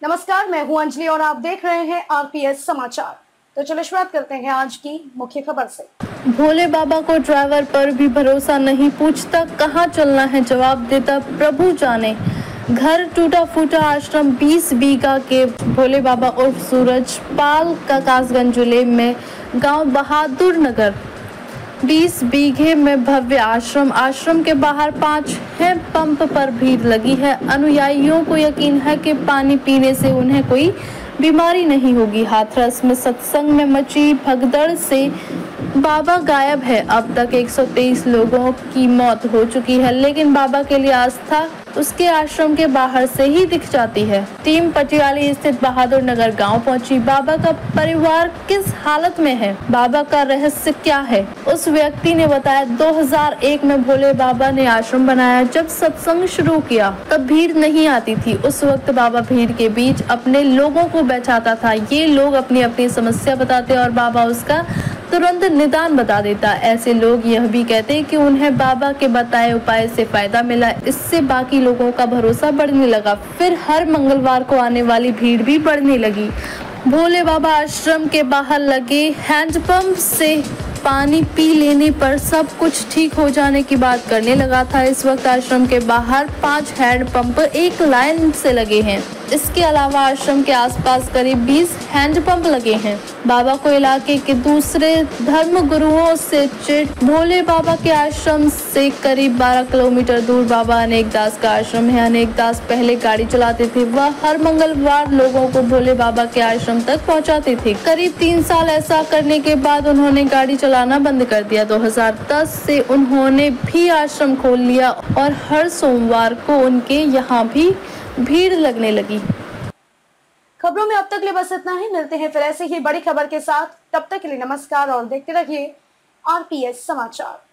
नमस्कार, मैं हूं अंजलि और आप देख रहे हैं आरपीएस समाचार। तो चलिए शुरुआत करते हैं आज की मुख्य खबर से। भोले बाबा को ड्राइवर पर भी भरोसा नहीं, पूछता कहाँ चलना है, जवाब देता प्रभु जाने। घर टूटा फूटा आश्रम 20 बीघा के भोले बाबा उर्फ सूरज पाल का कासगंज जिले में गांव बहादुर नगर 20 बीघे में भव्य आश्रम के बाहर 5 हैंडपंप पर भीड़ लगी है। अनुयायियों को यकीन है कि पानी पीने से उन्हें कोई बीमारी नहीं होगी। हाथरस में सत्संग में मची भगदड़ से बाबा गायब है। अब तक 123 लोगों की मौत हो चुकी है, लेकिन बाबा के लिए आस्था उसके आश्रम के बाहर से ही दिख जाती है। टीम पटियाली स्थित बहादुर नगर गांव पहुंची। बाबा का परिवार किस हालत में है, बाबा का रहस्य क्या है? उस व्यक्ति ने बताया 2001 में भोले बाबा ने आश्रम बनाया। जब सत्संग शुरू किया तब भीड़ नहीं आती थी। उस वक्त बाबा भीड़ के बीच अपने लोगों को बैठाता था। ये लोग अपनी अपनी समस्या बताते और बाबा उसका तुरंत निदान बता देता। ऐसे लोग यह भी कहते कि उन्हें बाबा के बताए उपाय से फायदा मिला। इससे बाकी लोगों का भरोसा बढ़ने लगा। फिर हर मंगलवार को आने वाली भीड़ भी बढ़ने लगी। भोले बाबा आश्रम के बाहर लगे हैंडपंप से पानी पी लेने पर सब कुछ ठीक हो जाने की बात करने लगा था। इस वक्त आश्रम के बाहर 5 हैंडपंप एक लाइन से लगे हैं। इसके अलावा आश्रम के आसपास करीब 20 हैंडपंप लगे हैं। बाबा को इलाके के दूसरे धर्म गुरुओं से चिढ़। भोले बाबा के आश्रम से करीब 12 किलोमीटर दूर बाबा अनेक दास का आश्रम है। अनेक दास पहले गाड़ी चलाते थे। वह हर मंगलवार लोगों को भोले बाबा के आश्रम तक पहुंचाते थे। करीब 3 साल ऐसा करने के बाद उन्होंने गाड़ी चलाना बंद कर दिया। 2010 से उन्होंने भी आश्रम खोल लिया और हर सोमवार को उनके यहाँ भी भीड़ लगने लगी। खबरों में अब तक लिए बस इतना ही। मिलते हैं फिर ऐसे ही बड़ी खबर के साथ। तब तक के लिए नमस्कार और देखते रहिए आरपीएस समाचार।